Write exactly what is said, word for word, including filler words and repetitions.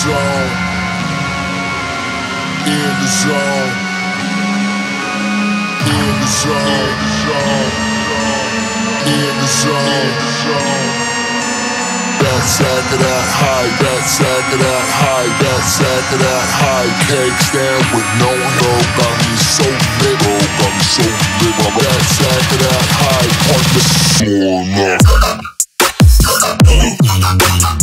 zone. In the zone. In the zone. In the zone. Backside of that high, backside of that high, backside of that high. Can't stand with no help. Got me so lit, oh, got me so lit. My backside of that high, point the floor up.